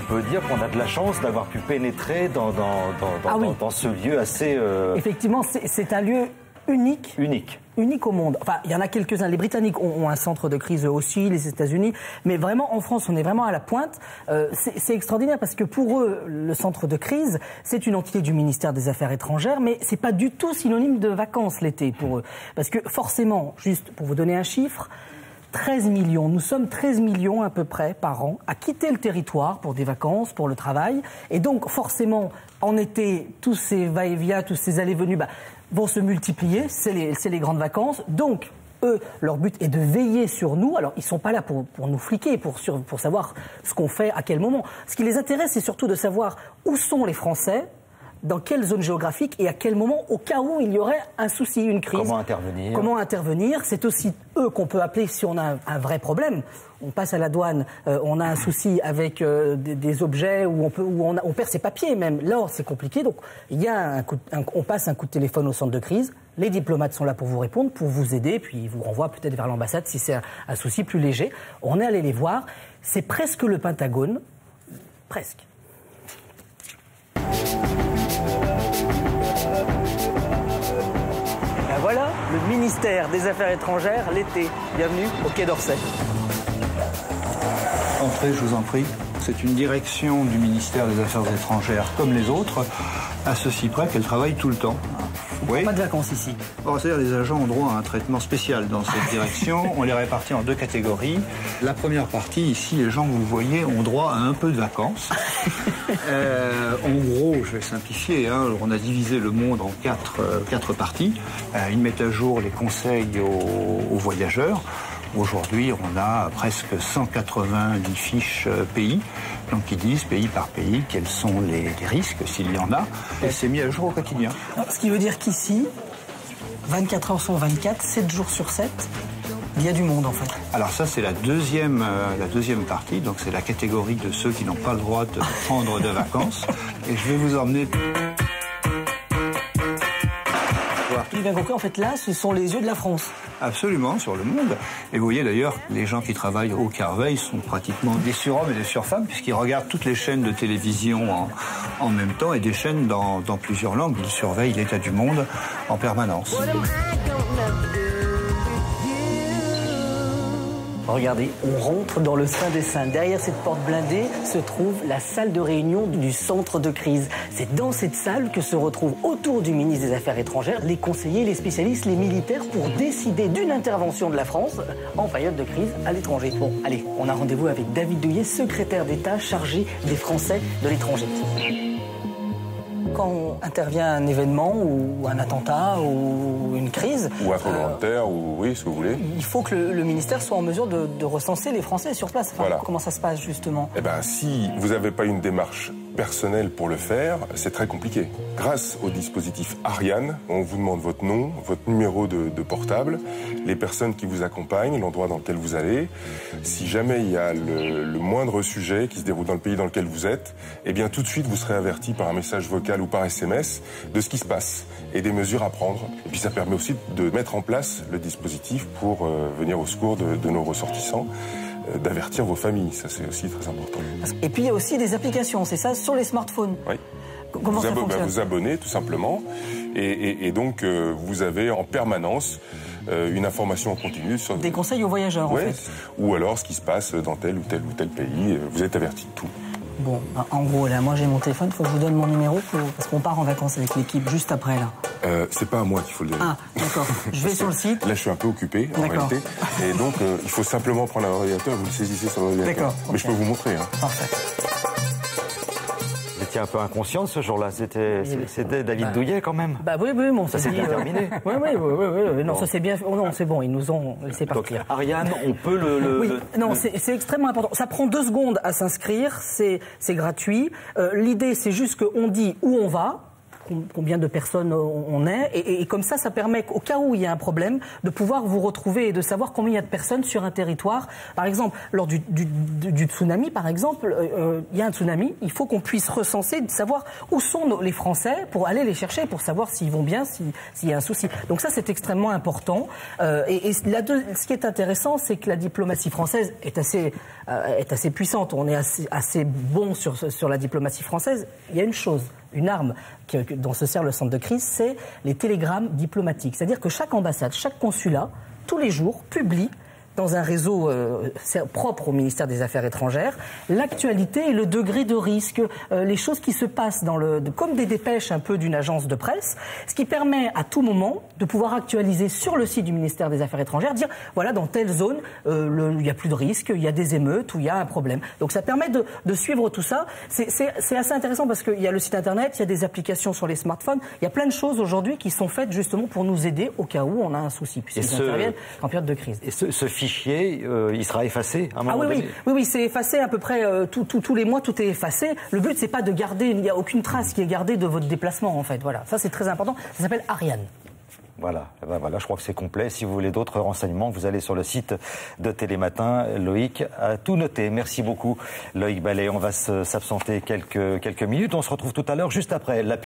peut dire qu'on a de la chance d'avoir pu pénétrer dans ce lieu assez... Effectivement, c'est un lieu unique. Unique au monde. Enfin, il y en a quelques-uns. Les Britanniques ont un centre de crise aussi, les États-Unis. Mais vraiment, en France, on est vraiment à la pointe. C'est extraordinaire parce que pour eux, le centre de crise, c'est une entité du ministère des Affaires étrangères, mais c'est pas du tout synonyme de vacances l'été pour eux. Parce que forcément, juste pour vous donner un chiffre, 13 millions, nous sommes 13 millions à peu près par an à quitter le territoire pour des vacances, pour le travail. Et donc, forcément, en été, tous ces va-et-vient, tous ces allées-venues, vont se multiplier, c'est les grandes vacances. Donc, eux, leur but est de veiller sur nous. Alors, ils ne sont pas là pour nous fliquer, pour savoir ce qu'on fait, à quel moment. Ce qui les intéresse, c'est surtout de savoir où sont les Français, dans quelle zone géographique et à quel moment, au cas où il y aurait un souci, une crise. Comment intervenir. C'est aussi eux qu'on peut appeler si on a un vrai problème. On passe à la douane, on a un souci avec des objets où on perd ses papiers même. Là, c'est compliqué. Donc, on passe un coup de téléphone au centre de crise. Les diplomates sont là pour vous répondre, pour vous aider, puis ils vous renvoient peut-être vers l'ambassade si c'est un souci plus léger. On est allé les voir. C'est presque le Pentagone. Presque. Ben voilà, le ministère des Affaires étrangères, l'été. Bienvenue au Quai d'Orsay. Entrez, je vous en prie. C'est une direction du ministère des Affaires étrangères comme les autres, à ceci près qu'elle travaille tout le temps. Oui. Pas de vacances ici. Bon, c'est-à-dire les agents ont droit à un traitement spécial dans cette direction. On les répartit en 2 catégories. La première partie, ici, les gens que vous voyez ont droit à un peu de vacances. En gros, je vais simplifier, on a divisé le monde en 4 parties. Ils mettent à jour les conseils aux voyageurs. Aujourd'hui, on a presque 190 fiches pays, donc qui disent pays par pays quels sont les risques, s'il y en a, et c'est mis à jour au quotidien. Ce qui veut dire qu'ici, 24 heures sur 24, 7 jours sur 7, il y a du monde en fait. Alors ça, c'est la deuxième partie, donc c'est la catégorie de ceux qui n'ont pas le droit de prendre de vacances, et je vais vous emmener... J'ai bien compris, en fait, là, ce sont les yeux de la France. Absolument, sur le monde. Et vous voyez d'ailleurs, les gens qui travaillent au Carveil sont pratiquement des surhommes et des surfemmes, puisqu'ils regardent toutes les chaînes de télévision en même temps, et des chaînes dans plusieurs langues. Ils surveillent l'état du monde en permanence. Regardez, on rentre dans le Saint des Saints. Derrière cette porte blindée se trouve la salle de réunion du centre de crise. C'est dans cette salle que se retrouvent autour du ministre des Affaires étrangères les conseillers, les spécialistes, les militaires pour décider d'une intervention de la France en période de crise à l'étranger. Bon, allez, on a rendez-vous avec David Douillet, secrétaire d'État chargé des Français de l'étranger. Quand intervient un événement ou un attentat ou une crise... Ou un tremblement de terre, ou oui, si vous voulez. Il faut que le ministère soit en mesure de recenser les Français sur place. Enfin, voilà. Comment ça se passe, justement? Eh bien, si vous n'avez pas une démarche personnelle pour le faire, c'est très compliqué. Grâce au dispositif Ariane, on vous demande votre nom, votre numéro de portable, les personnes qui vous accompagnent, l'endroit dans lequel vous allez. Si jamais il y a le moindre sujet qui se déroule dans le pays dans lequel vous êtes, eh bien, tout de suite, vous serez averti par un message vocal ou par SMS de ce qui se passe et des mesures à prendre. Et puis ça permet aussi de mettre en place le dispositif pour venir au secours de nos ressortissants, d'avertir vos familles. Ça, c'est aussi très important. Et puis il y a aussi des applications, c'est ça, sur les smartphones. Oui. Comment ça fonctionne? Vous abonnez tout simplement et donc vous avez en permanence une information en continu sur des conseils aux voyageurs, en fait. Ou alors ce qui se passe dans tel ou tel pays. Vous êtes averti de tout. Bon, en gros, là, moi j'ai mon téléphone, il faut que je vous donne mon numéro parce qu'on part en vacances avec l'équipe juste après, là. C'est pas à moi qu'il faut le donner. Ah, d'accord. Je vais sur le site. Là, je suis un peu occupé, en réalité. Et donc, il faut simplement prendre un ordinateur, vous le saisissez sur l'ordinateur. D'accord. Mais je peux vous montrer. Parfait. Vous étiez un peu inconscient ce jour-là, c'était David Douillet quand même. Bah oui, bon, ça s'est bien terminé. Oui. Non, bon. Ça c'est bien. Oh, non, c'est bon, ils nous ont laissé partir. Donc, Ariane, on peut Oui, non, c'est extrêmement important. Ça prend 2 secondes à s'inscrire, c'est gratuit. L'idée, c'est juste qu'on dit où on va. combien de personnes on est. Et comme ça permet qu'au cas où il y a un problème, de pouvoir vous retrouver et de savoir combien il y a de personnes sur un territoire. Par exemple, lors du tsunami, par exemple, il y a un tsunami, il faut qu'on puisse recenser, savoir où sont les Français pour aller les chercher, pour savoir s'ils vont bien, s'il y a un souci. Donc ça, c'est extrêmement important. Ce qui est intéressant, c'est que la diplomatie française est assez puissante. On est assez bon sur la diplomatie française. Il y a une chose, une arme dont se sert le centre de crise, c'est les télégrammes diplomatiques. C'est-à-dire que chaque ambassade, chaque consulat, tous les jours, publie dans un réseau propre au ministère des Affaires étrangères, l'actualité et le degré de risque, les choses qui se passent comme des dépêches un peu d'une agence de presse, ce qui permet à tout moment de pouvoir actualiser sur le site du ministère des Affaires étrangères, dire voilà, dans telle zone, il n'y a plus de risque, il y a des émeutes ou il y a un problème. Donc ça permet de suivre tout ça. C'est assez intéressant parce qu'il y a le site internet, il y a des applications sur les smartphones, il y a plein de choses aujourd'hui qui sont faites justement pour nous aider au cas où on a un souci, puisqu'ils interviennent en période de crise. Et ce fichier, il sera effacé à un moment donné. Oui, c'est effacé à peu près tous les mois, tout est effacé. Le but, c'est pas de garder, il n'y a aucune trace qui est gardée de votre déplacement, en fait. Voilà, ça c'est très important. Ça s'appelle Ariane. Voilà, je crois que c'est complet. Si vous voulez d'autres renseignements, vous allez sur le site de Télématin. Loïc a tout noté. Merci beaucoup, Loïc Ballet. On va s'absenter quelques minutes. On se retrouve tout à l'heure, juste après la